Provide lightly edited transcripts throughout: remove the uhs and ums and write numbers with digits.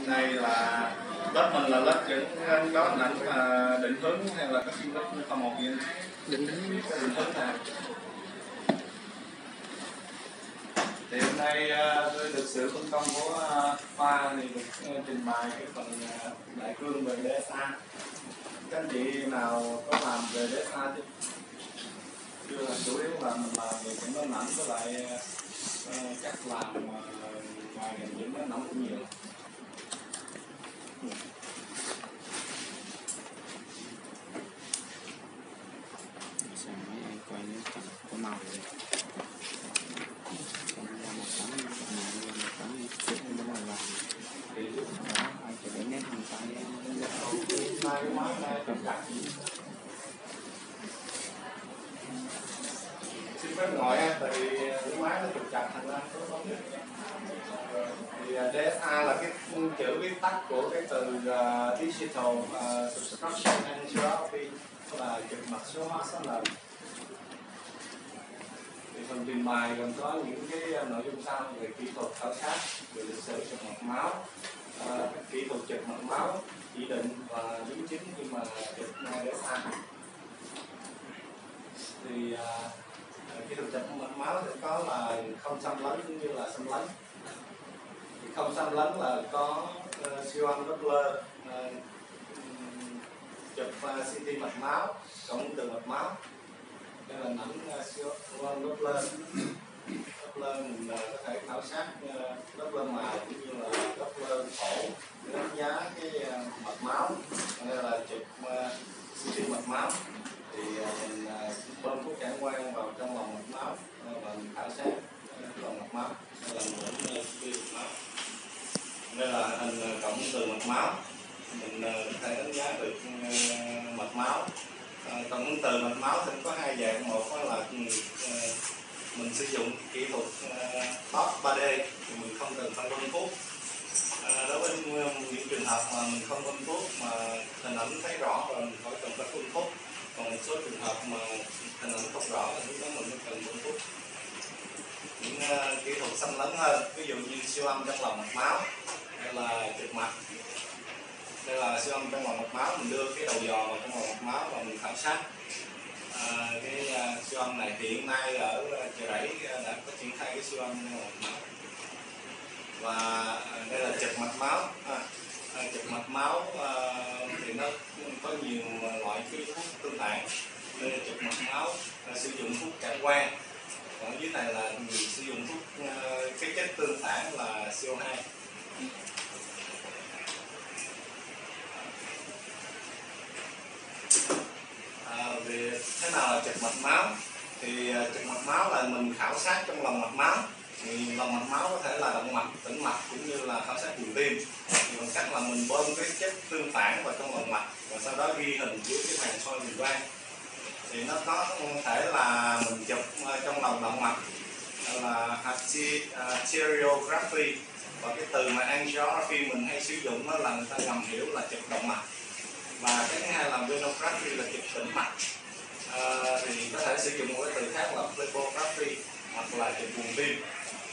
này là lớp mình là lớp những đó hình ảnh mà định hướng hay là các sinh lớp khoa một gì định hướng này. Thì hôm nay tôi được sự phân công của khoa thì được trình bày cái phần đại cương về DSA. Các anh chị nào có làm về DSA chứ? Chưa, là chủ yếu là mình làm về những hình ảnh với lại cách làm ngoài những cái nóng cũng nhiều. Sao mấy anh quay những cảnh có màu này. Còn ra một cái này là một cái chuyện nó là làm thì lúc đó anh phải đến nét hình tay xin phép ngồi tại vì cái máy nó trục chặt thành ra không được. Thì DSA là cái chữ viết tắt của cái từ Digital Subscription Angiography, là chụp mặt số hóa số lần. Thì phần trình bày gồm có những cái nội dung sau về kỹ thuật khảo sát, về lịch sử chụp mạch máu, kỹ thuật chụp mạch máu, chỉ định và biến chứng khi mà chụp DSA. Thì kỹ thuật chụp mạch máu sẽ có là không xâm lấn cũng như là xâm lấn. Thì không xâm lấn là có siêu âm Doppler, chụp CT mạch máu, cộng từ mạch máu. Đây là ảnh siêu âm Doppler. Doppler mình có thể khảo sát Doppler màu cũng như là Doppler phổ để đánh giá cái mạch máu. Đây là chụp CT mạch máu. Thì mình bơm thuốc cản quang vào trong lòng mạch máu và mình khảo sát lòng mạch máu. Đây là mũi mạch máu. Đây là hình cộng từ mạch máu. Mình có thể đánh giá được mạch máu. Cộng từ mạch máu thì có hai dạng. Một là mình sử dụng kỹ thuật TOF 3D thì mình không cần phân vân thuốc. Đối với những trường hợp mà mình không phân thuốc mà hình ảnh thấy rõ rồi mình khỏi cần phải phân thuốc. Còn một số trường hợp mà hình ảnh không rõ thì lúc đó mình mới cần phân thuốc. Những kỹ thuật xâm lấn hơn, ví dụ như siêu âm trong lòng mạch máu hay là chụp mạch. Đây là siêu âm trong lòng mạch máu, mình đưa cái đầu dò vào trong lòng mạch máu và mình khảo sát. Cái siêu âm này hiện nay ở Chợ Rẫy đã có triển khai cái siêu âm trong lòng mạch máu. Và đây là chụp mạch máu. Chụp mạch máu thì nó có nhiều loại cái thuốc tương phản. Đây là chụp mạch máu sử dụng thuốc cản quang. Còn dưới này là mình sử dụng thuốc cái chất tương phản là CO2. Về thế nào là chụp mạch máu? Thì chụp mạch máu là mình khảo sát trong lòng mạch máu. Thì lòng mạch máu có thể là động mạch, tĩnh mạch cũng như là khảo sát buồng tim. Thì bằng cách là mình bơm cái chất tương phản vào trong lòng mạch và sau đó ghi hình dưới cái màn soi hình quang. Thì nó có thể là mình chụp trong lòng động mạch là arteriography, và cái từ mà angiography mình hay sử dụng nó là người ta ngầm hiểu là chụp động mạch. Và cái thứ hai là venography là chụp tĩnh mạch. Thì có thể sử dụng một cái từ khác là phlebography hoặc là chụp buồng tim.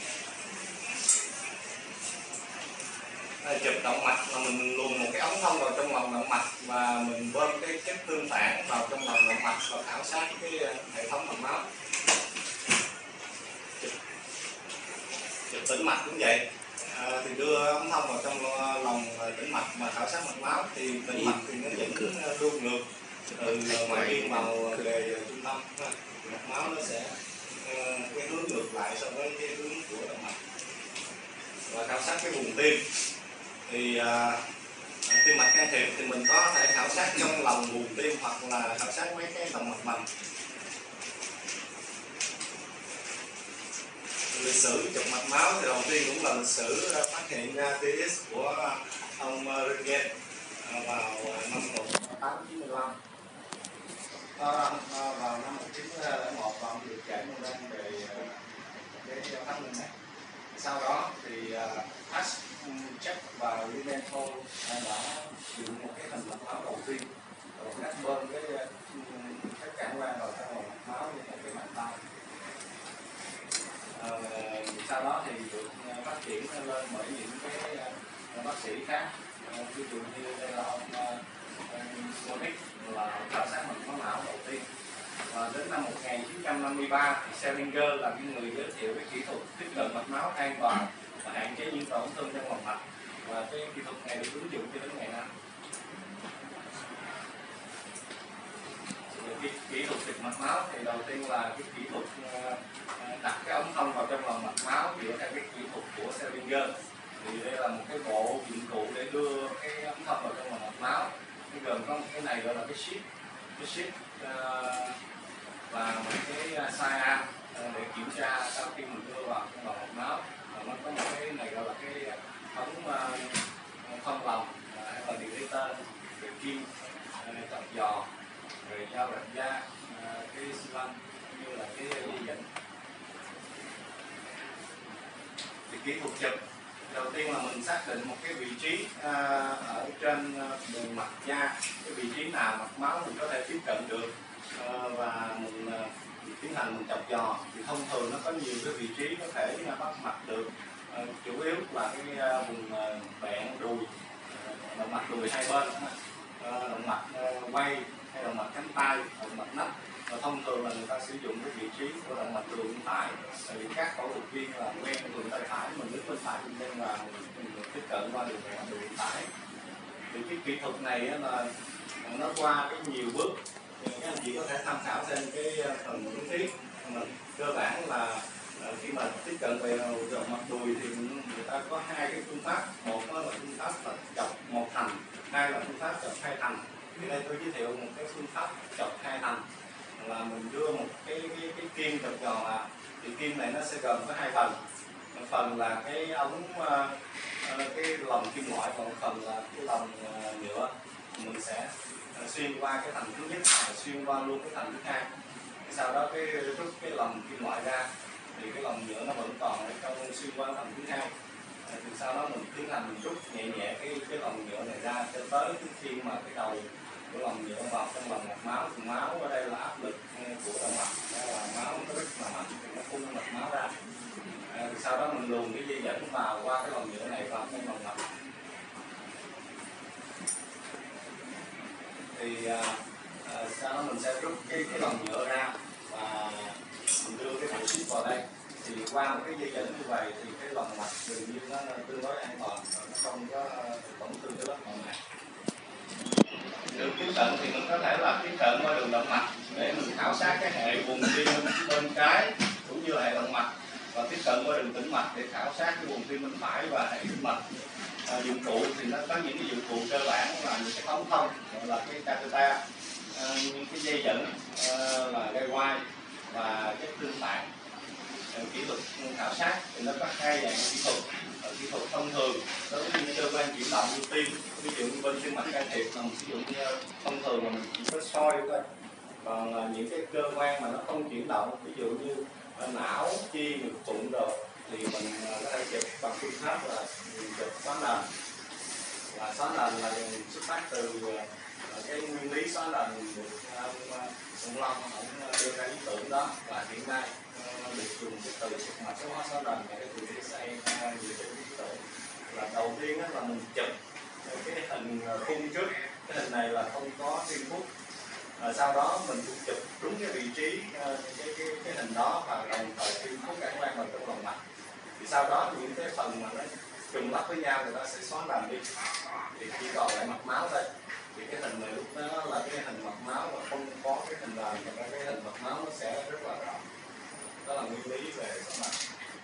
Chụp động mạch là mình luồn một cái ống thông vào trong lòng động mạch và mình bơm cái chất tương phản vào trong lòng động mạch và khảo sát cái hệ thống mạch máu. Chụp tĩnh mạch cũng vậy. Thì đưa ống thông vào trong lòng tĩnh mạch và khảo sát mạch máu. Thì tĩnh mạch thì nó dẫn lưu ngược từ ngoại biên vào về trung tâm. Mạch máu nó sẽ cái hướng ngược lại so với cái hướng của động mạch. Và khảo sát cái vùng tim. Thì tim mạch can thiệp thì mình có thể khảo sát trong lòng vùng tim hoặc là khảo sát mấy cái động mạch vành. Lịch sử chụp mạch máu thì đầu tiên cũng là lịch sử phát hiện ra TX của ông Röntgen vào năm 1895. Vào năm 1901 ông được giải Nobel về cái phát minh này. Sau đó thì Check và Limenthal đã dùng một cái hình mạch máu đầu tiên rồi cách bơm cái cản quang vào trong mạch máu như một cái bàn tay. Sau đó thì được phát triển lên bởi những cái bác sĩ sĩ khác, ví dụ như đây là ông Monick là khảo sát mạch máu não đầu tiên. Và đến năm 1953 thì Selinger là người giới thiệu cái kỹ thuật tiếp cận mạch máu an toàn và hạn chế những tổn thương trong lòng mạch, và cái kỹ thuật này được ứng dụng cho đến ngày nay. Cái kỹ thuật xịt mạch máu thì đầu tiên là cái kỹ thuật đặt cái ống thông vào trong lòng mạch máu dựa theo cái kỹ thuật của Selinger. Thì đây là một cái bộ dụng cụ để đưa cái ống thông vào trong lòng mạch máu. Nó gồm có một cái này gọi là cái sheet và một cái size để kiểm tra sau khi mình đưa vào trong lòng mạch máu. Và nó có một cái này gọi là cái ống thông lòng hay là dilator, cái kim chọc giò, rồi dao rạch da, cái xi lanh như là cái dây dẫn. Thì kỹ thuật chụp đầu tiên là mình xác định một cái vị trí ở trên bề mặt da, cái vị trí nào mạch máu mình có thể tiếp cận được, và mình tiến hành mình chọc giò. Thì thông thường nó có nhiều cái vị trí có thể bắt mạch được, chủ yếu là cái vùng bẹn đùi, động mạch đùi hai bên, động mạch quay hay động mạch cánh tay, động mạch nách. Và thông thường là người ta sử dụng cái vị trí của động mạch đùi bên phải, tại vì các phẫu thuật viên là quen đường tay phải, mình đứng bên phải nên là mình tiếp cận qua đường đùi bên phải. Thì cái kỹ thuật này là nó qua cái nhiều bước, các anh chị có thể tham khảo trên cái phần hướng thiết. Mà cơ bản là khi mà tiếp cận về động mạch đùi thì người ta có hai cái phương pháp. Một là phương pháp là chọc một thành, hai là phương pháp chọc hai thành. Thì đây tôi giới thiệu một cái phương pháp chọc hai thành, là mình đưa một cái kim chọc giò vào. Thì kim này nó sẽ gồm có hai phần. Một phần là cái ống cái lồng kim loại, còn một phần là cái lồng nhựa. Mình sẽ xuyên qua cái thành thứ nhất và xuyên qua luôn cái thành thứ hai. Sau đó cái rút cái lồng kim loại ra thì cái lồng nhựa nó vẫn còn ở trong xuyên qua thành thứ hai. Thì sau đó mình tiến hành mình rút nhẹ nhẹ cái lồng nhựa này ra cho tới khi mà cái đầu của lồng nhựa vào trong lòng mạch máu. Thì máu ở đây là áp lực của động mạch, là máu nó rất là mạnh thì nó phun mạch máu ra. Thì sau đó mình luồn cái dây dẫn vào qua cái lồng nhựa này vào trong lòng mạch. Thì sau đó mình sẽ rút cái lồng nhựa ra và mình đưa cái bộ sheet vào đây. Thì qua một cái dây dẫn như vậy thì cái lòng mạch dường như nó tương đối an toàn, nó không có tổn thương cái lớp lòng mạch. Được tiếp cận thì mình có thể là tiếp cận qua đường động mạch để mình khảo sát cái hệ vùng tim bên trái cũng như là hệ động mạch, và tiếp cận qua đường tĩnh mạch để khảo sát cái vùng tim bên phải và hệ tĩnh mạch. Dụng cụ thì nó có những cái dụng cụ cơ bản là những cái ống thông gọi là cái catheter, những cái dây dẫn là dây quai và chất tương phản. Kỹ thuật khảo sát thì nó có hai dạng kỹ thuật. Kỹ thuật thông thường đối với những cơ quan chuyển động như tim, ví dụ như bên tim mạch can thiệp là mình sử dụng thông thường là mình chỉ có soi thôi. Còn những cái cơ quan mà nó không chuyển động, ví dụ như não, chi, ngực bụng rồi, thì mình có thể chụp bằng phương pháp là chụp xoắn nền. Và xoắn nền là xuất phát từ cái nguyên lý xoắn nền được ông Long đưa ra ý tưởng đó, và hiện nay được dùng cái từ chụp mạch số hóa xoắn nền và cái từ xây dựa trên ý tưởng. Là đầu tiên là mình chụp cái hình khung trước, cái hình này là không có tim phúc. Sau đó mình cũng chụp đúng cái vị trí cái hình đó và đồng thời tim phúc cản quang vào trong lòng mạch. Thì sau đó những cái phần mà nó trùng lắp với nhau người ta sẽ xóa nền đi, thì chỉ còn lại mạch máu thôi. Thì cái hình này lúc đó là cái hình mạch máu mà không có cái hình nền, và cái hình mạch máu nó sẽ rất là rõ. Đó là nguyên lý về xóa nền.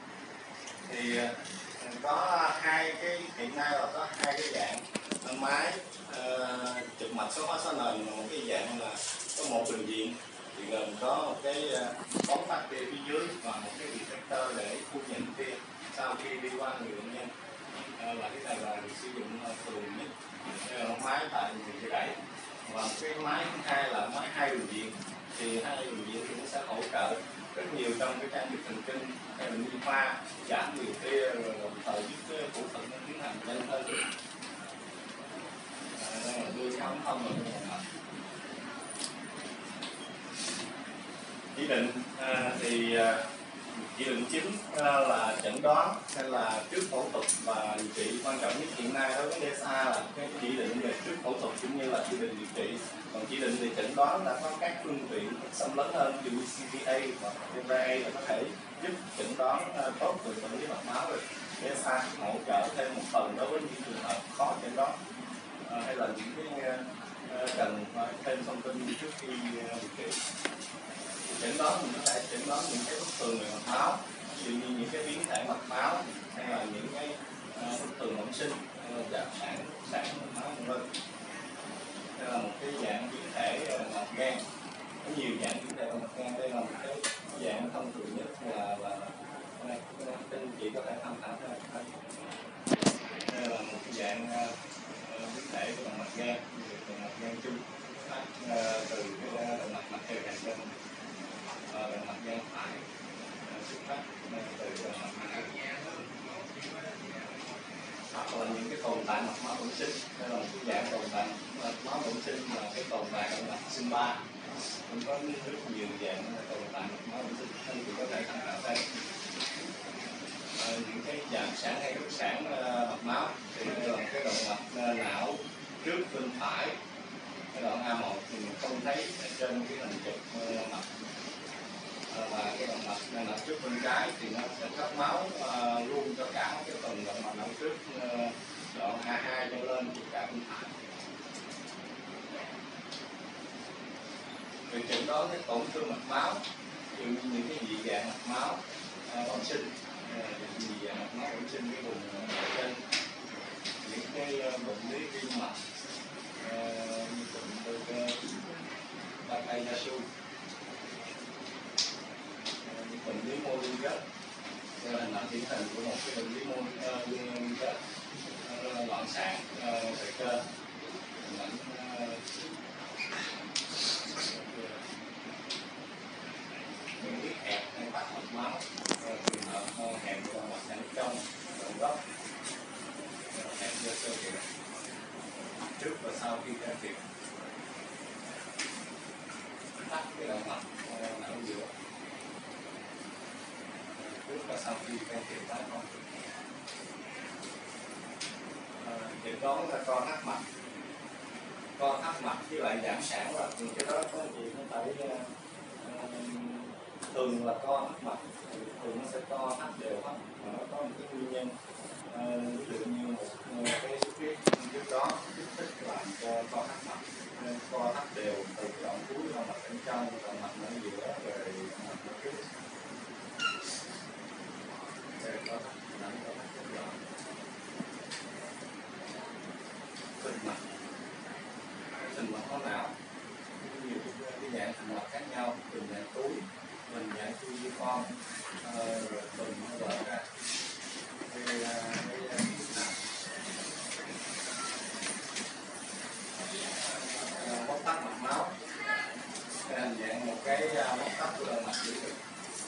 Thì có hai cái, hiện nay là có hai cái dạng máy chụp mạch số hóa xóa nền. Một cái dạng là có một bình diện thì gồm có một cái bóng phát tia phía dưới và một cái detector để thu nhận tia sau khi đi qua người bệnh nhân. Là cái này là được sử dụng thường nhất. Đây là một máy tại bệnh viện đẩy. Và một cái máy thứ hai là máy hai bình diện. Thì hai bình diện thì nó sẽ hỗ trợ rất nhiều trong cái can thiệp thần kinh hay là nhi khoa, giảm nhiều tia, rồi đồng thời giúp cái phẫu thuật nó tiến hành nhanh hơn. Đây là đưa cái ống thông vào trong lòng mạch. Chỉ định thì Chỉ định chính là chẩn đoán hay là trước phẫu thuật và điều trị. Quan trọng nhất hiện nay đối với DSA là cái chỉ định về trước phẫu thuật cũng như là chỉ định điều trị. Còn chỉ định về chẩn đoán đã có các phương tiện xâm lấn hơn, ví dụ như CTA hoặc MRI là có thể giúp chẩn đoán tốt về bệnh lý mạch máu rồi. DSA hỗ trợ thêm một phần đối với những trường hợp khó chẩn đoán hay là những cái cần phải thêm thông tin trước khi điều trị. Chẩn đoán mình có thể chẩn đoán những cái bất thường về mạch máu, ví dụ như những cái biến thể mạch máu hay là những cái bất thường bẩm sinh, giảm sản mạch máu vân vân. Đây là một cái dạng biến thể mạch gan, có nhiều dạng biến thể mạch gan. Đây là một cái dạng thông thường nhất là anh chị có thể tham khảo thôi. Đây là một cái dạng biến thể của động mạch gan, động mạch gan chung từ cái động mạch mạch hàng chân, động mạch gan phải xuất phát từ động mạch gan, hoặc là những cái tồn tại mạch máu bẩm sinh. Đây là một cái dạng tồn tại mạch máu bẩm sinh là cái tồn tại động mạch sinh ba. Cũng có rất nhiều dạng tồn tại mạch máu bẩm sinh, anh chị có thể tham khảo đây. Những cái giảm sản hay đốt sản mạch máu thì đây là cái động mạch não trước bên phải, cái đoạn A1 thì mình không thấy ở trên cái hình chụp mạch, và cái động mạch não trước bên trái thì nó sẽ cấp máu luôn cho cả cái phần động mạch não trước đoạn A2 cho lên của cả bên phải. Về chẩn đoán cái tổn thương mạch máu, ví dụ như những cái dị dạng mạch máu bẩm sinh, dị dạng mạch máu bẩm sinh cái vùng trên, những cái bệnh lý tim mạch như bệnh Takayasu, bệnh lý mô liên kết. Đây là hình ảnh điển hình của một cái bệnh lý mô liên kết loạn sản sợi cơ. Những cái hẹp hay tắc mạch máu, trường hợp hẹp của mạch não trong động gốc, hẹp do cơ địa trước và sau khi can thiệp, tắc cái động mạch não giữa trước và sau khi can thiệp tái không. Chẩn đoán là co thắt mạch, co thắt mạch với lại giảm sản là cái đó có gì nó phải thường là co thắt mạch, thường nó sẽ co thắt đều hết, mà nó có một cái nguyên nhân ví dụ như một cái xuất huyết trước đó kích thích làm cho co thắt mạch, nên co thắt đều từ đoạn cuối động mạch bên trong, động mạch ở giữa về động mạch ở trước. Đây co thắt phình mạch, phình mạch máu não, nhiều cái dạng phình mạch khác nhau, phình dạng túi, phình dạng fusiform, rồi phình nó vỡ ra. Đây là cái móc tắc mạch máu, đây là dạng một cái móc tắc của động mạch giữa ngực.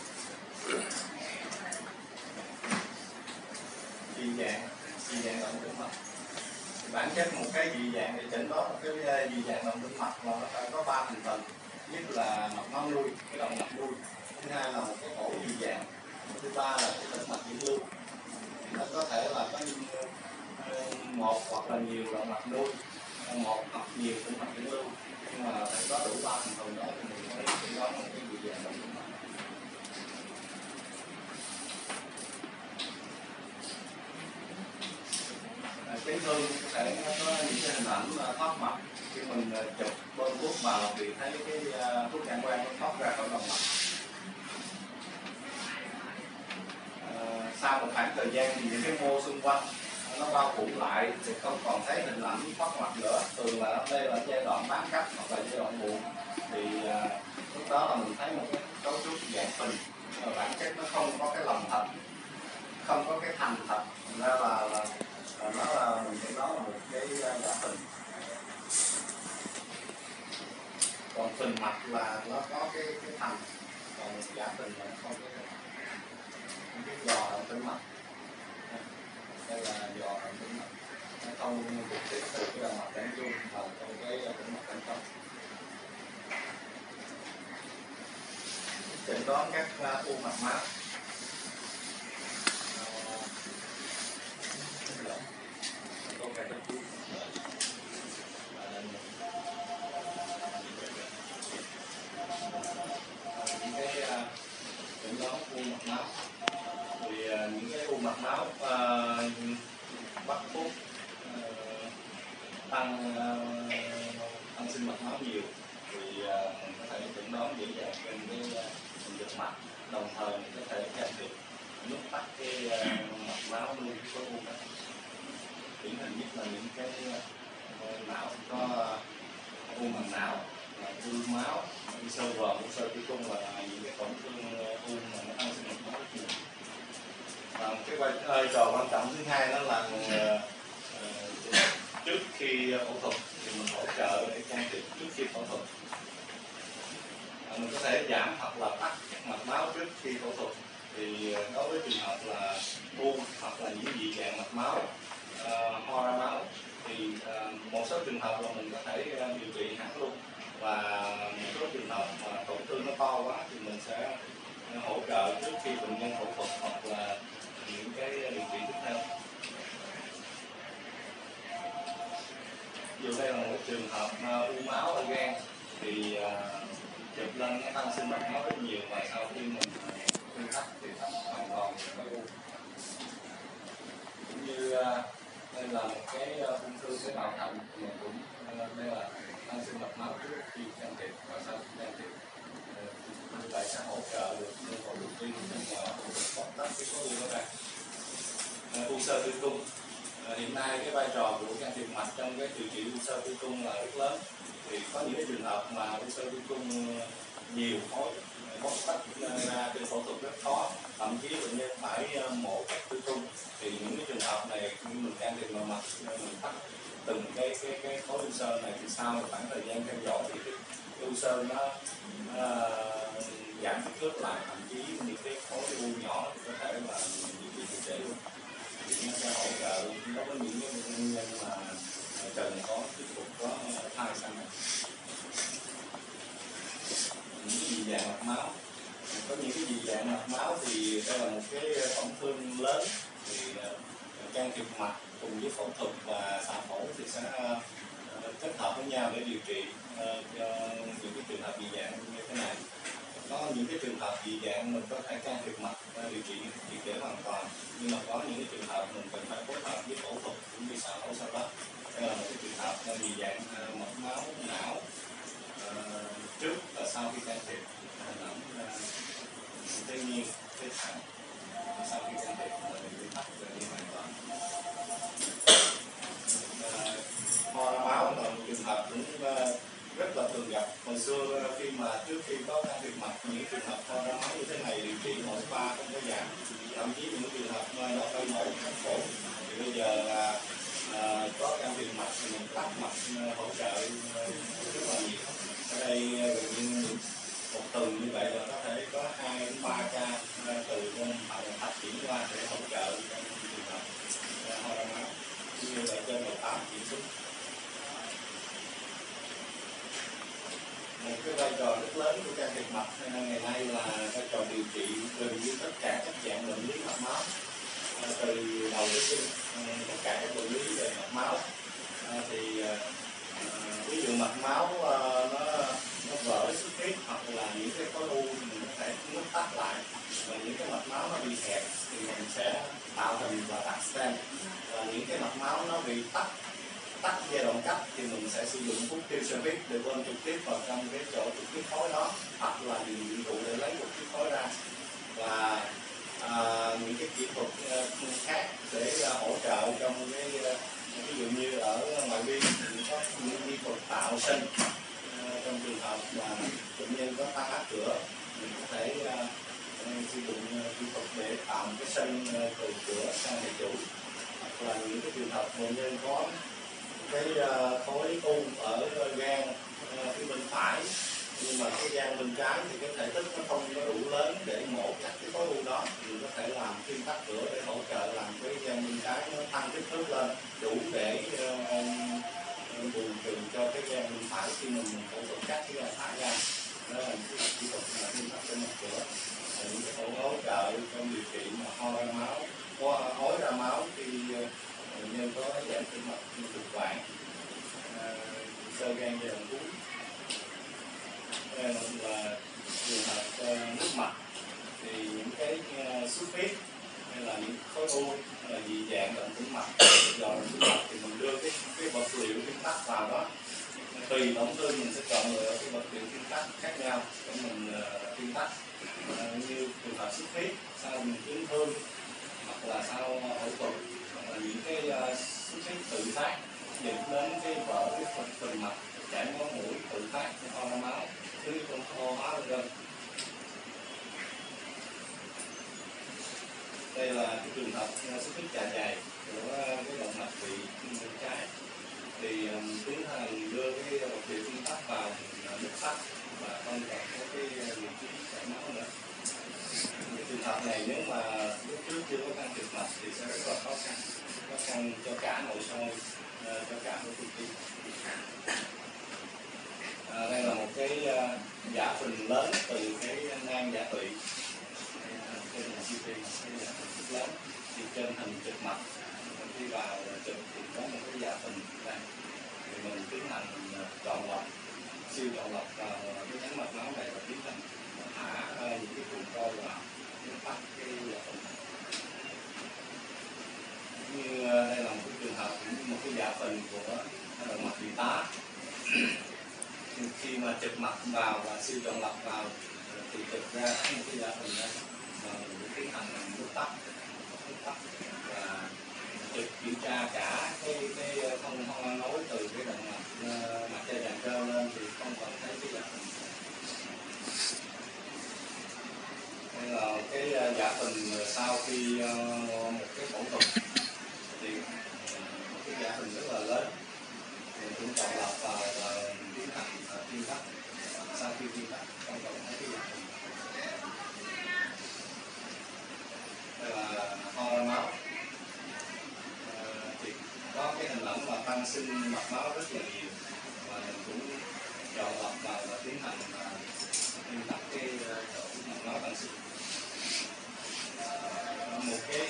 Dị dạng động tĩnh mạch. Bản chất một cái dị dạng để chẩn đoán một cái dị dạng động tĩnh mạch là nó phải có 3 thành phần. Nhất là mạch máu nuôi, cái động mạch nuôi. Thứ hai là một cái ổ dị dạng. Thứ ba là cái tĩnh mạch dẫn lưu. Nó có thể là có một hoặc là nhiều động mạch nuôi, một hoặc nhiều tĩnh mạch dẫn lưu, nhưng mà phải có đủ 3 thành phần đó thì mình có thể chẩn đoán một cái dị dạng động tĩnh mạch. Chấn thương có thể nó có những cái hình ảnh thoát mạch, khi mình chụp bơm thuốc vào thì thấy cái thuốc cản quang nó thoát ra khỏi động mạch. Sau một khoảng thời gian thì những cái mô xung quanh nó bao phủ lại thì không còn thấy hình ảnh thoát mạch nữa. Thường là đây là giai đoạn bán cách hoặc là giai đoạn buồn, thì lúc đó là mình thấy một cái cấu trúc dạng phình, bản chất nó không có cái lòng thật, không có cái thành thật, ra là nó là mình thấy đó là một cái giả phình. Còn phình mạch là nó có cái thành, còn giả phình là không có cái giò động tĩnh mạch. Đây là giò động tĩnh mạch, nó không trực tiếp từ cái động mạch giãn chung vào trong cái tĩnh mạch bên trong. Chẩn đoán các u mạch máu. thuốc tăng sinh mạch máu nhiều thì mình có thể chẩn đoán dễ dàng trên cái hình dịch mạch, đồng thời mình có thể can thiệp nút tắt cái mạch máu nuôi cái khối u đó. Điển hình nhất là những cái não có u màng não, u máu, u xơ vòm, u xơ tử cung là những cái tổn thương u mà nó tăng sinh mạch máu rất nhiều. Và một cái vai trò quan trọng thứ hai đó là trước khi phẫu thuật thì mình hỗ trợ để can thiệp trước khi phẫu thuật. Mình có thể giảm hoặc là tắt các mạch máu trước khi phẫu thuật. Thì đối với trường hợp là u hoặc là những dị dạng mạch máu, ho ra máu thì một số trường hợp là mình có thể điều trị hẳn luôn, và một số trường hợp mà tổn thương nó to quá thì mình sẽ hỗ trợ trước khi bệnh nhân phẫu thuật hoặc là những cái điều trị tiếp theo. Ví dụ đây là một trường hợp u máu ở gan thì chụp lên nó tăng sinh mạch máu rất nhiều, và sau khi mình phun tắc thì tắc hoàn toàn cái u. Cũng như đây là một cái ung thư tế bào thận, mà cũng đây là tăng sinh mạch máu trước khi can thiệp và sau khi can thiệp. Như vậy sẽ hỗ trợ được những phẫu thuật viên nhỏ bóc tách cái khối u đó ra. U xơ tử cung, hiện nay cái vai trò của can thiệp mạch trong cái điều trị u xơ tử cung là rất lớn. Thì có những cái trường hợp mà u xơ tử cung nhiều khối bóc tách ra trên phẫu thuật rất khó, thậm chí bệnh nhân phải mổ cắt tử cung. Thì những cái trường hợp này khi mình can thiệp vào mạch, mình tách từng cái khối u xơ này, thì sau một khoảng thời gian theo dõi thì cái u xơ nó giảm kích thước lại, thậm chí những cái khối u nhỏ có thể là bị trễ luôn. Thì nó sẽ hỗ trợ đối với những cái bệnh nhân mà cần có tiếp tục có thai sau này. Những cái dị dạng mạch máu, có những cái dị dạng mạch máu thì đây là một cái tổn thương lớn, thì can thiệp mạch cùng với phẫu thuật và xạ phẫu thì sẽ kết hợp với nhau để điều trị cho những cái trường hợp dị dạng như thế này. Có những cái trường hợp dị dạng mình có thể can thiệp mạch điều trị triệt để hoàn toàn, nhưng mà có những cái trường hợp mình cần phải phối hợp với phẫu thuật cũng như xạ phẫu sau đó. Đây là một cái trường hợp dị dạng mạch máu não trước và sau khi can thiệp, tuy nhiên cái thẳng sau khi can thiệp là bị tắt về đi hoàn toàn. Ho ra máu là một trường hợp cũng rất là thường gặp. Hồi xưa khi mà trước khi có can thiệp mạch, những trường hợp ho ra máu như thế này điều trị mỗi spa không có giảm, thậm chí những trường hợp nó phải mổ cắt phổi. Thì bây giờ là có can thiệp mạch thì mình tắt mạch hỗ trợ rất là nhiều. Ở đây gần như một tuần như vậy là có thể có 2 đến 3 ca từ bên thạch chuyển qua để hỗ trợ trong trường hợp ho ra máu, như là trên 18 chuyển xuống. Một cái vai trò rất lớn của can thiệp mạch ngày nay là vai trò điều trị gần như tất cả các dạng bệnh lý mạch máu, từ đầu tới chân, tất cả các bệnh lý về mạch máu. Thì ví dụ mạch máu nó vỡ xuất huyết, hoặc là những cái khối u mình có thể nút tắt lại, và những cái mạch máu nó bị hẹp thì mình sẽ tạo thành và đặt stent. Và những cái mạch máu nó bị tắc giai đoạn cắt thì mình sẽ sử dụng thuốc tiêu sơ huyết để bơm trực tiếp vào trong cái chỗ trực tiếp khối đó, hoặc là dùng dụng cụ để lấy một chiếc khối ra. Và những cái kỹ thuật khác để hỗ trợ trong cái ví dụ như ở ngoại vi thì có những kỹ thuật tạo sinh. Trong trường hợp mà bệnh nhân có tăng áp cửa, mình có thể sử dụng kỹ thuật để tạo một cái sinh từ cửa sang hệ chủ. Hoặc là những cái trường hợp bệnh nhân có cái khối u ở gan phía bên phải, nhưng mà cái gan bên trái thì cái thể tích nó không có đủ lớn để mổ cắt cái khối u đó, mình có thể làm phim tắc cửa để hỗ trợ làm cái gan bên trái nó tăng kích thước lên đủ để bù trừ cho cái gan bên phải khi mình phẫu thuật cắt cái gan phải ra. Đó là những cái kỹ thuật mà phim tắc trên mặt cửa, những cái hỗ trợ trong điều trị mà ho ra máu, ói ra máu khi bệnh nhân có dạng tim mạch như thực quản, sơ gan giai đoạn cuối. Đây là trường hợp nước mạch, thì những cái xuất huyết hay là những khối u dị dạng động tĩnh mạch, dò động tĩnh mạch thì mình đưa cái vật liệu kim tắc vào đó. Tùy tổn thương mình sẽ chọn lựa cái vật liệu kim tắc khác nhau để mình kim tắc, như trường hợp xuất huyết sau mình chấn thương, hoặc là sau phẫu thuật, hoặc là những cái xuất huyết tự phát dẫn đến cái vỡ cái phần mạch, chảy máu mũi tự phát, ho ra máu, thứ con hô hóa vân vân. Đây là cái trường hợp xuất huyết dạ dày của cái động mạch bị trái, thì tiến hành đưa cái vật liệu kim tắc vào nước tắc và không còn có cái vị trí chảy máu nữa. Cái trường hợp này nếu mà lúc trước chưa có can thiệp mạch thì sẽ rất là khó khăn cho cả nội soi, cho cả phẫu thuật tim. Đây là một cái giả phình lớn từ cái nang giả tụy, trên hình CT, cái giả phình lớn thì trên hình chụp mạch khi vào chụp thì có một cái giả phình này, thì mình tiến hành chọn lọc, siêu chọn lọc vào cái nhánh mạch máu này và tiến hành thả những cái cuộn coi vào để bắt cái giả phình này. Như đây là một cái trường hợp một cái giả phình của động mạch bị tá. Khi mà chụp mạch vào và siêu chọn lọc vào thì chụp ra một cái giả phình này và mình tiến hành nút tắt và chụp kiểm tra cả cái thông hoa nối từ cái động mạch dây đàn cơ lên thì không còn thấy cái giả phình. Đây là cái giả phình sau khi một cái phẫu thuật thì một cái giả phình rất là lớn, mình cũng chọn lọc vào và tiến hành tiêm tắc. Sau khi tiêm tắc không còn thấy cái giả phình. Đây là ho ra máu, thì có cái hình ảnh mà tăng sinh mạch máu rất là nhiều và mình cũng chọn lọc vào và tiến hành tiêm tắc cái chỗ mạch máu tăng sinh. Một cái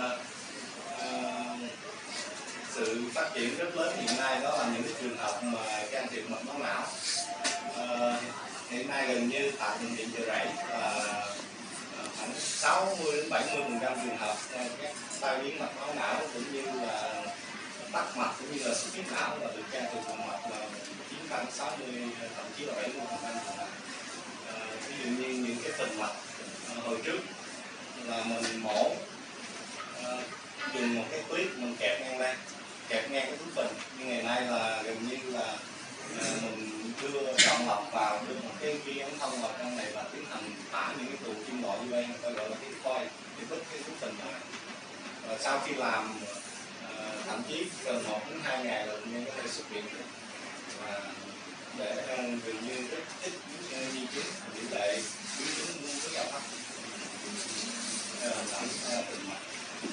sự phát triển rất lớn hiện nay đó là những cái trường hợp mà can thiệp mạch máu não. Hiện nay gần như tại bệnh viện Chợ Rẫy khoảng 60-70% trường hợp các tai biến mạch máu não cũng như là tắc mạch cũng như là xuất huyết não là được can thiệp bằng mạch, là chiếm khoảng 60 thậm chí là 70% trường hợp. Ví dụ như những cái phần mạch hồi trước là mình mổ dùng một cái clip mình kẹp ngang đây, kẹp ngang cái túi phình, nhưng ngày nay là gần như là mình đưa chọn lọc vào, đưa một cái ghi ấn thông vào trong này và tiến hành thả những cái tụ kim loại như đây, người ta gọi là cái coil để bứt cái túi phình lại. Và sau khi làm thậm chí gần 1-2 ngày là bệnh nhân có thể xuất viện được, và để gần như rất ít di chứng, tỷ lệ biến chứng rất là thấp. Đây là ảnh phình mạch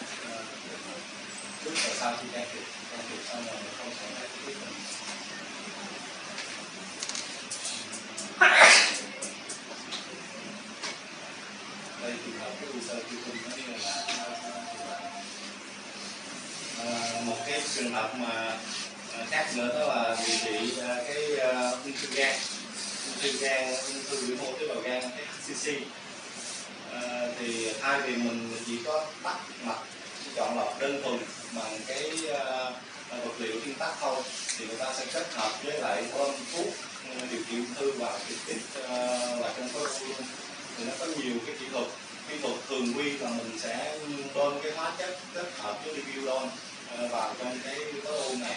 trước và sau khi can thiệp xong rồi mình không còn thấy cái phình. Đây trường hợp cái u sơ tử cung nó như là một cái trường hợp mà khác nữa đó là điều trị cái ung thư gan, ung thư biểu mô tế bào gan, cái HCC. Thì thay vì mình chỉ có tắc mạch chọn lọc đơn thuần bằng cái vật liệu kim tắc thôi, thì người ta sẽ kết hợp với lại bơm thuốc điều trị ung thư vào trực tiếp vào trong khối u luôn. Thì nó có nhiều cái kỹ thuật thường quy là mình sẽ bơm cái hóa chất kết hợp với lipiodon vào trong cái khối u này,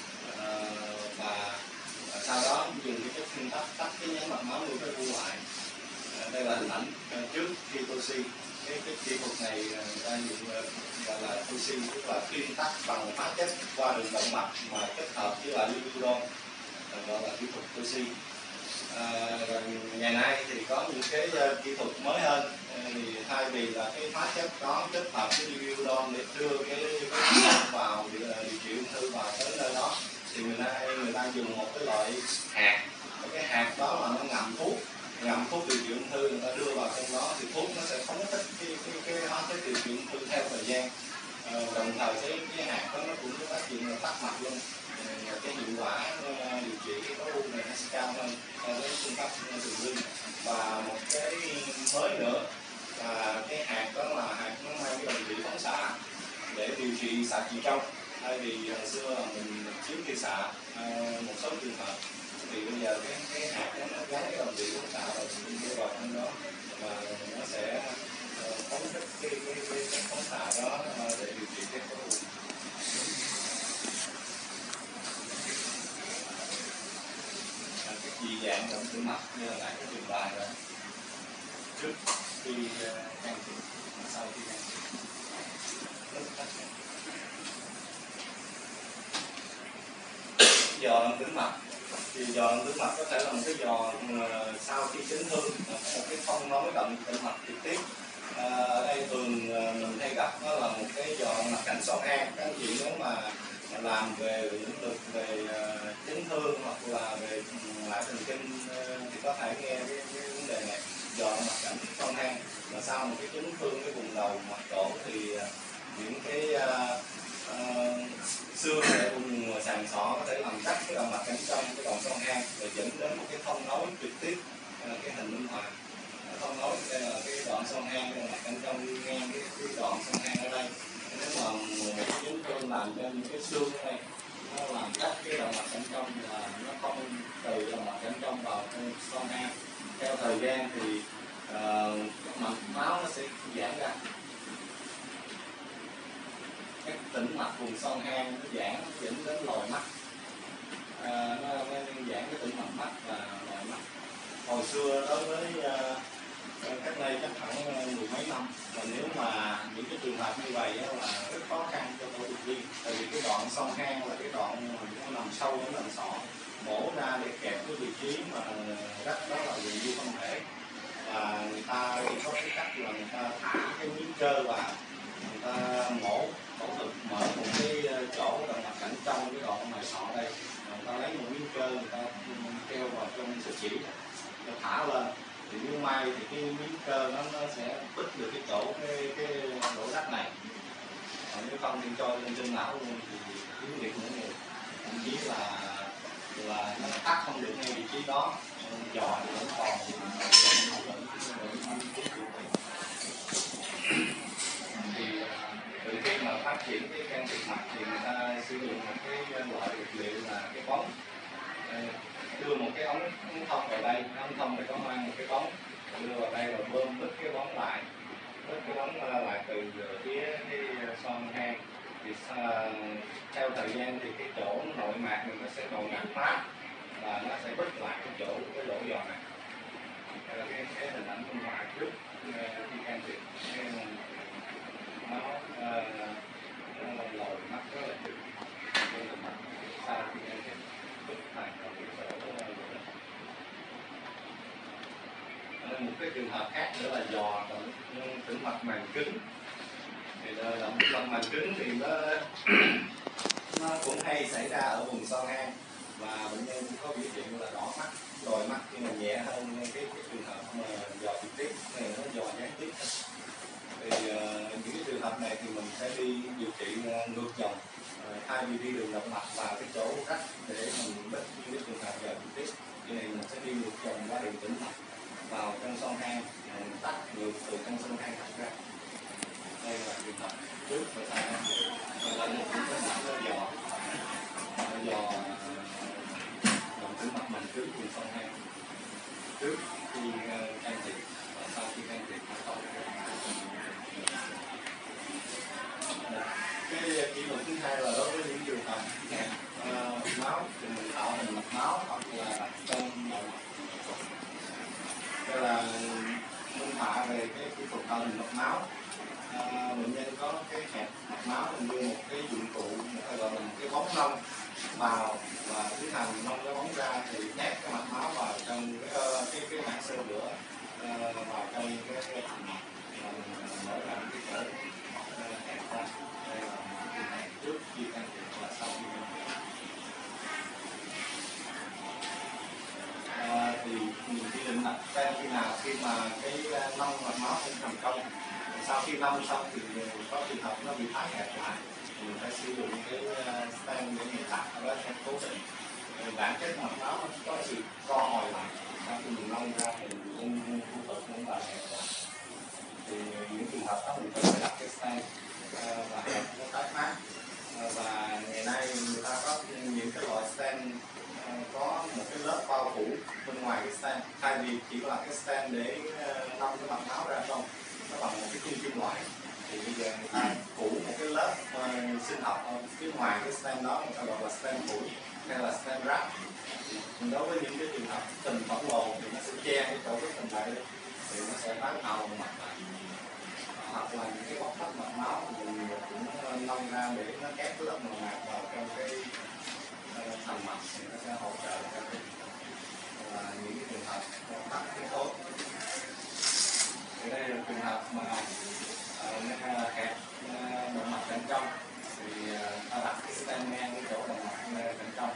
và sau đó dùng cái chất kim tắc tắt cái nhánh mạch máu nuôi cái u lại. Đây là hình ảnh trước khi toxin. Cái kỹ thuật này người ta dùng gọi là toxin, tức là kim tắc bằng hóa chất qua đường động mạch mà kết hợp với lại lipiodon, gọi là kỹ thuật toxin. Ngày nay thì có những cái kỹ thuật mới hơn, thì thay vì là cái hóa chất đó kết hợp với lipiodon để đưa cái vào điều trị ung thư vào tới nơi đó, thì người ta dùng một cái loại hạt. Cái hạt đó là nó ngậm thuốc điều trị ung thư, người ta đưa vào trong đó thì thuốc nó sẽ phóng thích cái hóa chất điều trị ung thư theo thời gian. Đồng thời cái hạt đó nó cũng có tác dụng là tắc mạch luôn. Cái hiệu quả điều trị cái khối u này nó sẽ cao hơn so với phương pháp thường quy. Và một cái mới nữa là cái hạt đó là hạt nó mang cái đồng vị phóng xạ, để điều trị xạ trị trong. Vì hồi xưa là mình trước khi xạ một số trường hợp thì bây giờ cái hạt nó gắn cái đồng vị phóng xạ rồi mình đưa vào trong đó và nó sẽ phóng thích cái phóng xạ đó để điều trị cái khối u. Cái dị dạng động tĩnh mạch như là cái trình bày rồi trước khi can thiệp, sau khi can thiệp. Giò động tĩnh mạch thì giò động tĩnh mạch có thể là một cái giò sau khi chấn thương, một cái thông nối động tĩnh mạch trực tiếp. Ở đây thường mình hay gặp đó là một cái giò mạch cảnh xoang hang. Các anh chị nếu mà làm về lĩnh vực về chấn thương hoặc là về lại thần kinh thì có thể nghe cái vấn đề này, giò mạch cảnh xoang hang. Và sau một cái chấn thương cái vùng đầu mặt cổ thì những cái xương ở vùng sàn sọ có thể làm cắt cái động mạch cảnh trong cái đoạn xoang hang và dẫn đến một cái thông nối trực tiếp, cái hình minh họa thông nối. Đây là cái đoạn xoang hang, cái động mạch cảnh trong ngang cái đoạn xoang hang ở đây. Nếu mà một cái chấn thương làm cho những cái xương ở đây nó làm cắt cái động mạch cảnh trong là nó không từ động mạch cảnh trong vào cái xoang hang. Theo thời gian thì mạch máu nó sẽ giãn ra, cái tĩnh mạch vùng xoang hang nó giãn dẫn đến lồi mắt, nó giãn cái tĩnh mạch mắt và lồi mắt. Hồi xưa đối với cách đây chắc khoảng mười mấy năm, và nếu mà những cái trường hợp như vậy là rất khó khăn cho phẫu thuật viên, tại vì cái đoạn xoang hang là cái đoạn nó nằm sâu đến lòng sọ, mổ ra để kẹp cái vị trí mà rách đó là gần như không thể. Và người ta có cái cách là người ta thả cái miếng cơ vào, người ta mổ phẫu thuật mở một cái chỗ động mạch cảnh trong cái đoạn ngoài sọ đây, người ta lấy một miếng cơ, người ta treo vào trong sợi chỉ, người ta thả lên. Thì nếu may thì cái miếng cơ nó sẽ bích được cái chỗ cái lỗ rách này, còn nếu không thì cho lên trên não luôn thì tiếng liệt mỗi người, thậm chí là nó cắt không được ngay vị trí đó, giò thì vẫn còn. Thì từ khi mà phát triển cái can thiệp mạch thì người ta sử dụng một cái loại vật liệu là cái bóng, đưa một cái ống thông vào đây, ống thông này có mang một cái bóng, đưa vào đây rồi bơm bứt cái bóng lại, bứt cái bóng lại từ phía cái xoang hang. Thì theo thời gian thì cái chỗ nội mạc mình nó sẽ nội mạc mát và nó sẽ bứt lại cái chỗ cái lỗ giò này. Đây là cái hình ảnh bên ngoài trước khi can thiệp, nó lồi mắt rất là trực. Đây là mặt sau khi can thiệp bứt thành cái chỗ một cái trường hợp khác nữa là giò động tĩnh mạch màng cứng. Thì động tĩnh mạch màng cứng thì nó cũng hay xảy ra ở vùng xoang hang và bệnh nhân cũng có biểu hiện là đỏ mắt, lồi mắt, nhưng mà nhẹ hơn cái trường hợp mà giò trực tiếp, này nó giò gián tiếp. Thì những cái trường hợp này thì mình sẽ đi điều trị ngược dòng, thay vì đi đường động mạch vào cái chỗ rách để mình bích những cái trường hợp giò trực tiếp, thì này mình sẽ đi ngược dòng qua đường tĩnh mạch vào trong xoang hang, tách ngược từ trong xoang hang tách ra. Đây là trường hợp trước và sau. Đây là một cái giò động tĩnh mạch màng cứng vùng xoang hang trước khi can thiệp và sau khi can thiệp không. Cái kỹ thuật thứ hai là đối với những trường hợp mạch máu thì mình tạo hình mạch máu hoặc là đặt trong đầu. Đây là minh họa về cái kỹ thuật tạo hình mạch máu. Bệnh nhân có cái hẹp mạch máu, mình đưa một cái dụng cụ gọi là một cái bóng lông vào và tiến hành nông cái bóng ra thì nhét cái mạch máu vào trong cái mảng xơ lửa vào trong cái thành mạch và mình mở ra cái chỗ hẹp ra. Đây là trước khi can thiệp và sau khi can thiệp. Thì mình chỉ định đặt can khi nào khi mà cái nông mạch máu không thành công. Sau khi nông xong thì có trường hợp nó bị tái hẹp lại thì mình phải sử dụng cái stent để mình đặt ở đó cho cố định. Bản chất mạch máu nó có sự co hồi lại, sau khi mình nông ra thì mình phẫu thuật nó lại hẹp lại. Thì những trường hợp đó mình phải đặt cái stent và hẹp nó stent có một cái lớp bao phủ bên ngoài cái stent, thay vì chỉ là cái stent để nông cái mạch máu ra không, nó bằng một cái kim loại, thì bây giờ người ta phủ một cái lớp sinh học ở phía ngoài cái stent đó, người ta gọi là stent phủ hay là stent wrap. Đối với những cái trường hợp tình phẫn lồ thì nó sẽ che cái chỗ cái tình lại, thì nó sẽ bán hào mặt lại, hoặc là những cái bọc tách mạch máu mình cũng nông ra để nó ép cái lớp màng mạc vào trong cái thành mạch, thì nó sẽ hỗ trợ cho những cái trường hợp tắc cái khối. Thì đây là trường hợp mà nó hẹp động mạch cạnh trong, thì ta đặt cái stent ngang cái chỗ động mạch cạnh trong.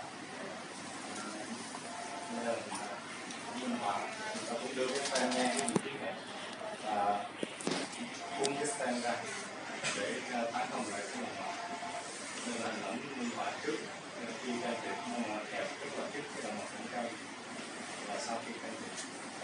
Nhưng mà ta cũng đưa cái stent ngang cái vị trí này và phun cái stent ra để tái thông lại cái động mạch. Nên là lẫn minh họa trước khi can thiệp hẹp rất là trước cái động mạch cạnh trong và sau khi can thiệp.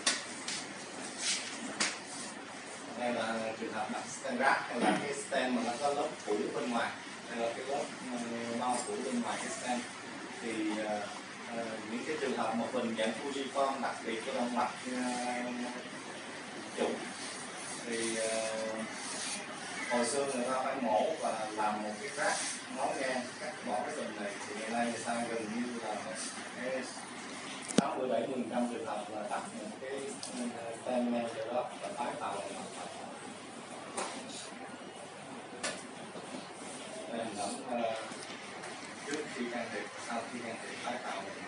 Đây là trường hợp đặt stent wrap hay là cái stent mà nó có lớp phủ bên ngoài, hay là cái lớp bao phủ bên ngoài cái stent. Thì những cái trường hợp một bình dạng fusiform, đặc biệt cái động mạch trũng, thì hồi xưa người ta phải mổ và làm một cái rác máu ngang cắt bỏ cái bình này, thì ngày nay người ta gần như là 60-70% trường hợp là đặt một cái stent ngang cho đó và tái tạo lại mặt mạch. Đây là hình ảnh trước khi can thiệp, sau khi can thiệp tái tạo lại.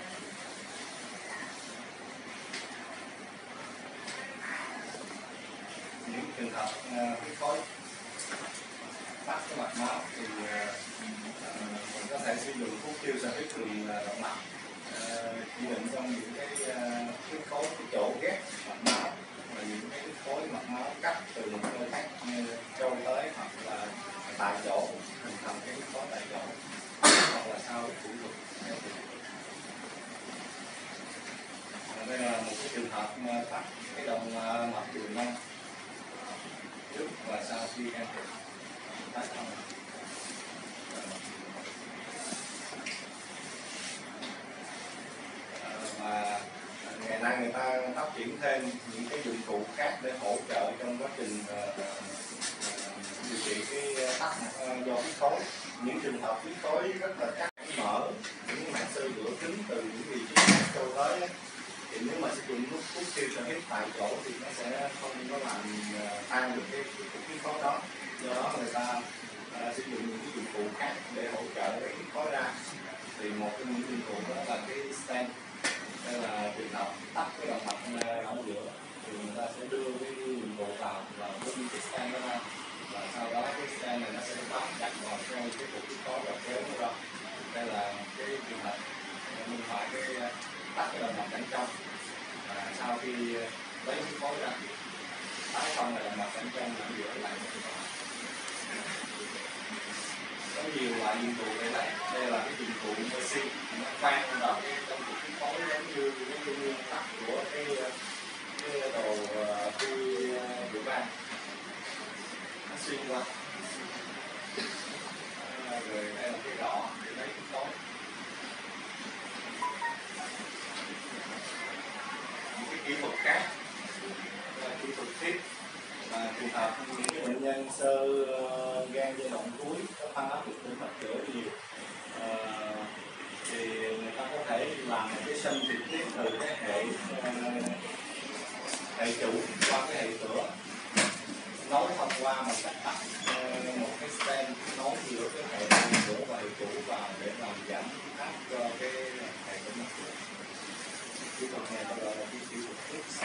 Những trường hợp cái khối tắc cái mạch máu thì mình có thể sử dụng thuốc tiêu xạ huyết thường động mạch chỉ định trong những cái khối cái chỗ ghép mạch máu, và những cái khối mạch máu cắt từ một nơi khác trôi tới, hoặc là tại chỗ hình thành cái khối tại chỗ, hoặc là sau cái thủ thuật. Đây là một cái trường hợp tắc cái động mạch đường nông trước và sau khi can thiệp tái thông. Và ngày nay người ta phát triển thêm những cái dụng cụ khác để hỗ trợ trong quá trình điều trị cái tắc do huyết khối. Những trường hợp huyết khối rất là chắc mở, những mảng xơ vữa cứng từ những vị trí khác trôi tới, thì nếu mà sử dụng thuốc tiêu xạ huyết tại chỗ thì nó sẽ không có làm tan được cái huyết khối đó. Do đó người ta sử dụng những cái dụng cụ khác để hỗ trợ cái huyết khối ra. Thì một trong những dụng cụ đó là cái stent. Đây là trường hợp tắc cái động mạch ở giữa, thì người ta sẽ đưa cái dụng cụ vào và bung cái stent đó ra, và sau đó cái stent này nó sẽ bám chặt vào trong cái cục huyết khối và kéo nó ra. Đây là cái trường hợp minh họa cái tắc cái động mạch cạnh trong, và sau khi lấy huyết khối ra tái thông là động mạch cạnh trong ở giữa lại một cái. Có nhiều loại dụng cụ để lấy. Đây là cái dụng cụ Mercy, nó khoan vào cái trong cục huyết khối giống như cái nguyên tắc của cái đồ khui rượu vang, nó xuyên qua. Rồi đây là cái đỏ để lấy huyết khối. Những cái kỹ thuật khác là kỹ thuật tiếp. Và trường hợp những cái bệnh nhân xơ gan giai đoạn cuối có tăng áp lực tĩnh mạch vỡ nhiều, thì người ta có thể làm một cái xâm trực tiếp từ cái hệ chủ qua cái hệ cửa, nối thông qua bằng cách đặt một cái stent nối giữa cái hệ cửa và hệ chủ vào để làm giảm áp cho cái hệ tĩnh mạch vỡ. Kỹ thuật này gọi là kỹ thuật tiếp.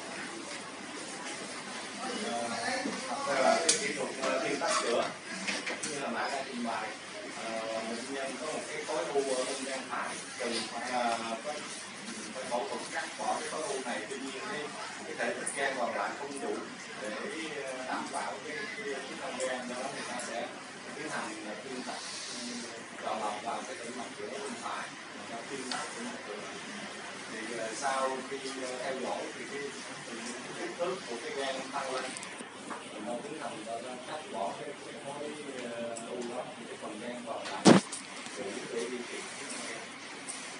Đây là cái kỹ thuật tiêm tắc cửa, như là nãy đã trình bày. Bệnh nhân có một cái khối u ở bên gan phải, cần phải phẫu thuật cắt bỏ cái khối u này. Tuy nhiên cái thể tích gan còn lại không đủ để đảm bảo cái chức năng gan, do đó người ta sẽ tiến hành tiêm tắc chọn lọc vào cái tĩnh mạch cửa bên phải, và tiêm tắc tĩnh mạch cửa. Thì sau khi theo dõi thì cái kích thước của cái gan tăng lên, nó tiến hành cắt bỏ cái khối u đó, thì cái phần gan còn lại đủ để điều trị.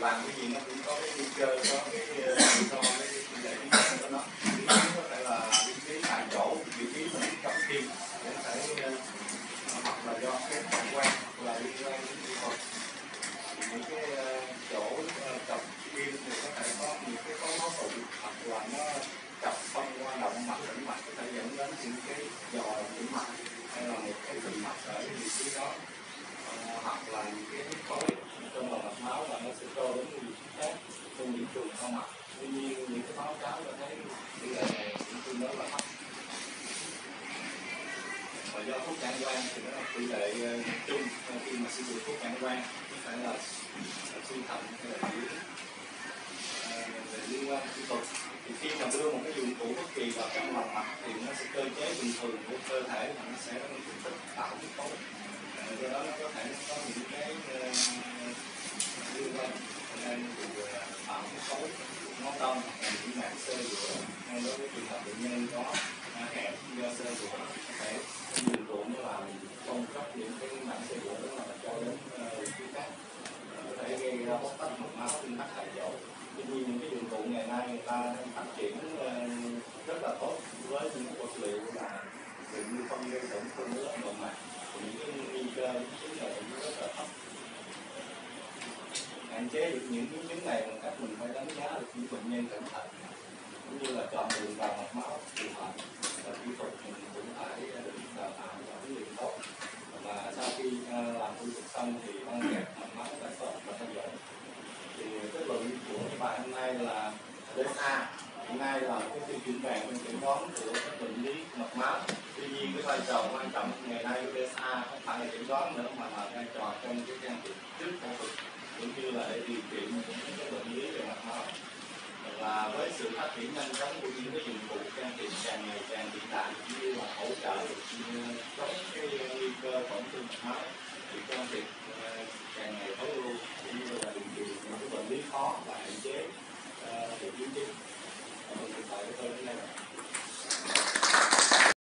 làm cái gì nó cũng có cái nguy cơ, có cái rủi ro, cái tỷ lệ biến chứng của nó. Biến chứng có thể là biến chứng tại chỗ, vị trí mà biến trọng tim, có thể hoặc là do cái phản quan, hoặc là liên quan đến kỹ thuật. Những cái chỗ chọc tim thì có thể có những cái có máu tụ, hoặc là nó chọc thông qua động mạch tĩnh mạch, có thể dẫn đến những cái giò tĩnh mạch hay là một cái tĩnh mạch ở cái vị trí đó, hoặc là những cái huyết khối trong lòng mạch máu và nó sẽ trôi đến những vị trí khác trong những trùng sau mặt. Tuy nhiên những cái báo cáo cho thấy tỷ lệ này cũng tương đối là thấp. Và do thuốc cản quang thì nó là tỷ lệ chung khi mà sử dụng thuốc cản quang có thể là suy thận hay là về liên quan kỹ thuật. Thì khi mà đưa một cái dụng cụ bất kỳ vào trong lòng mạch thì nó sẽ cơ chế bình thường của cơ thể và nó sẽ tích tạo huyết khối. Do đó nó có thể có những cái liên quan nên tạo huyết khối máu đông hoặc là những mảng xơ vữa. Nên đối với trường hợp bệnh nhân có hẹp do xơ vữa có thể dụng cụ nó làm cung cấp những cái mảng xơ vữa đó là cho đến phía khác, có thể gây ra bóc tách mạch máu trên tắc tại chỗ. Tuy nhiên những cái dụng cụ ngày nay người ta phát triển rất là tốt với những vật liệu là như không gây tổn thương với nội mạch, những cái nguy cơ biến chứng này cũng rất là thấp. Hạn chế được những biến chứng này bằng cách mình phải đánh giá được những bệnh nhân cẩn thận, cũng như là chọn đường vào mạch máu phù hợp, và kỹ thuật mình cũng phải được đào tạo và huấn luyện tốt. Và sau khi làm thủ thuật xong thì băng kẹp mạch máu phải tốt và theo dõi. Thì kết luận của các bạn hôm nay là DSA hiện nay là cái tiêu chuẩn vàng trong chẩn đoán của các bệnh lý mạch máu. Tuy nhiên cái vai trò quan trọng ngày nay của DSA không phải là chẩn đoán nữa mà là vai trò trong cái can thiệp trước phẫu thuật, cũng như là để điều trị những cái bệnh lý về mạch máu. Và với sự phát triển nhanh chóng của những cái dụng cụ can thiệp càng ngày càng hiện đại, cũng như là hỗ trợ chống cái nguy cơ tổn thương mạch máu, thì can thiệp càng ngày tối ưu, cũng như là điều trị những cái bệnh lý khó và hạn chế được biến chứng. Hiện tại tôi đến đây.